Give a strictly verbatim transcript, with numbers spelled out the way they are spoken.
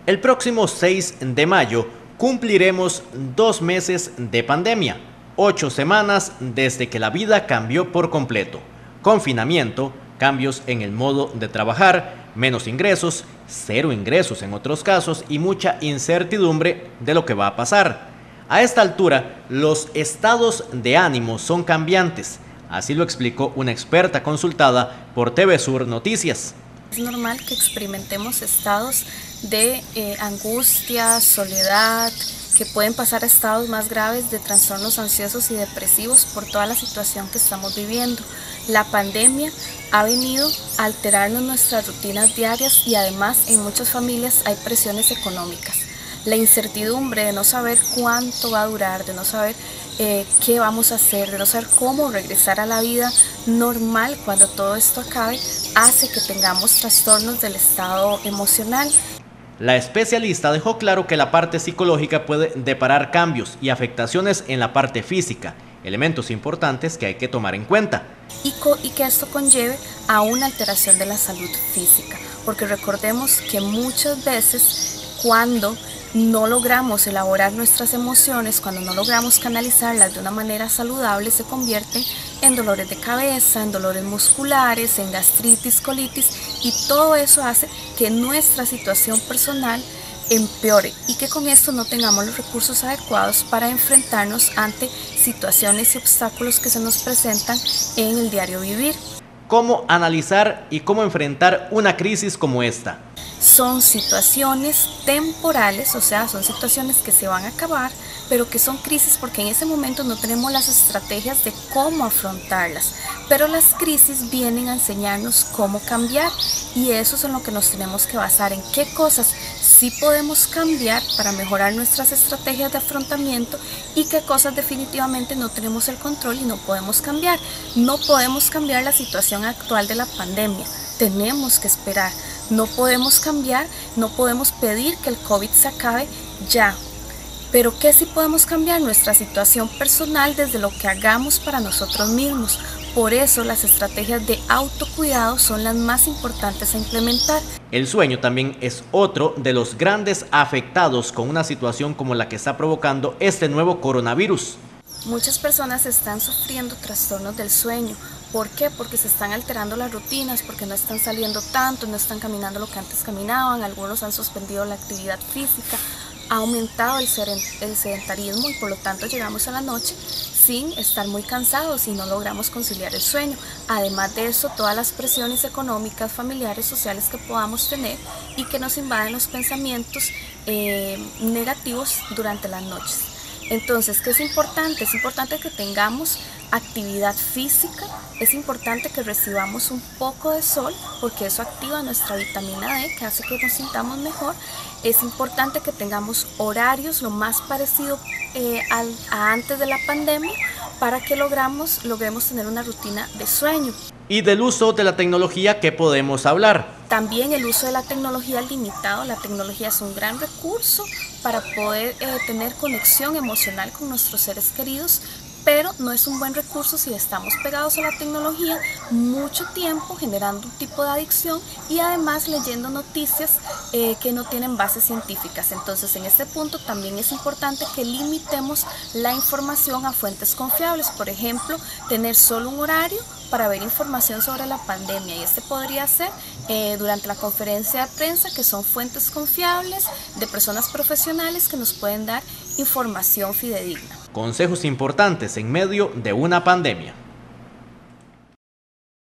El próximo seis de mayo cumpliremos dos meses de pandemia, ocho semanas desde que la vida cambió por completo. Confinamiento, cambios en el modo de trabajar, menos ingresos, cero ingresos en otros casos y mucha incertidumbre de lo que va a pasar. A esta altura, los estados de ánimo son cambiantes, así lo explicó una experta consultada por T V Sur Noticias. Es normal que experimentemos estados de eh, angustia, soledad, que pueden pasar a estados más graves de trastornos ansiosos y depresivos por toda la situación que estamos viviendo. La pandemia ha venido a alterarnos nuestras rutinas diarias y además en muchas familias hay presiones económicas. La incertidumbre de no saber cuánto va a durar, de no saber eh, qué vamos a hacer, de no saber cómo regresar a la vida normal cuando todo esto acabe, hace que tengamos trastornos del estado emocional. La especialista dejó claro que la parte psicológica puede deparar cambios y afectaciones en la parte física, elementos importantes que hay que tomar en cuenta. Y, co y que esto conlleve a una alteración de la salud física, porque recordemos que muchas veces cuando no logramos elaborar nuestras emociones, cuando no logramos canalizarlas de una manera saludable, se convierten en dolores de cabeza, en dolores musculares, en gastritis, colitis, y todo eso hace que nuestra situación personal empeore y que con esto no tengamos los recursos adecuados para enfrentarnos ante situaciones y obstáculos que se nos presentan en el diario vivir. ¿Cómo analizar y cómo enfrentar una crisis como esta? Son situaciones temporales, o sea, son situaciones que se van a acabar, pero que son crisis porque en ese momento no tenemos las estrategias de cómo afrontarlas. Pero las crisis vienen a enseñarnos cómo cambiar y eso es en lo que nos tenemos que basar, en qué cosas sí podemos cambiar para mejorar nuestras estrategias de afrontamiento y qué cosas definitivamente no tenemos el control y no podemos cambiar. No podemos cambiar la situación actual de la pandemia, tenemos que esperar. No podemos cambiar, no podemos pedir que el COVID se acabe ya. Pero ¿qué sí podemos cambiar? Nuestra situación personal desde lo que hagamos para nosotros mismos. Por eso las estrategias de autocuidado son las más importantes a implementar. El sueño también es otro de los grandes afectados con una situación como la que está provocando este nuevo coronavirus. Muchas personas están sufriendo trastornos del sueño. ¿Por qué? Porque se están alterando las rutinas, porque no están saliendo tanto, no están caminando lo que antes caminaban, algunos han suspendido la actividad física, ha aumentado el sedentarismo y por lo tanto llegamos a la noche sin estar muy cansados y no logramos conciliar el sueño. Además de eso, todas las presiones económicas, familiares, sociales que podamos tener y que nos invaden los pensamientos eh, negativos durante las noches. Entonces, ¿qué es importante? Es importante que tengamos actividad física, es importante que recibamos un poco de sol porque eso activa nuestra vitamina D que hace que nos sintamos mejor. Es importante que tengamos horarios lo más parecido eh, al, a antes de la pandemia para que logramos, logremos tener una rutina de sueño. Y del uso de la tecnología, ¿qué podemos hablar? También el uso de la tecnología limitado. La tecnología es un gran recurso para poder eh, tener conexión emocional con nuestros seres queridos, pero no es un buen recurso si estamos pegados a la tecnología mucho tiempo, generando un tipo de adicción y además leyendo noticias eh, que no tienen bases científicas. Entonces, en este punto también es importante que limitemos la información a fuentes confiables. Por ejemplo, tener solo un horario para ver información sobre la pandemia y este podría ser eh, durante la conferencia de prensa, que son fuentes confiables de personas profesionales que nos pueden dar información fidedigna. Consejos importantes en medio de una pandemia.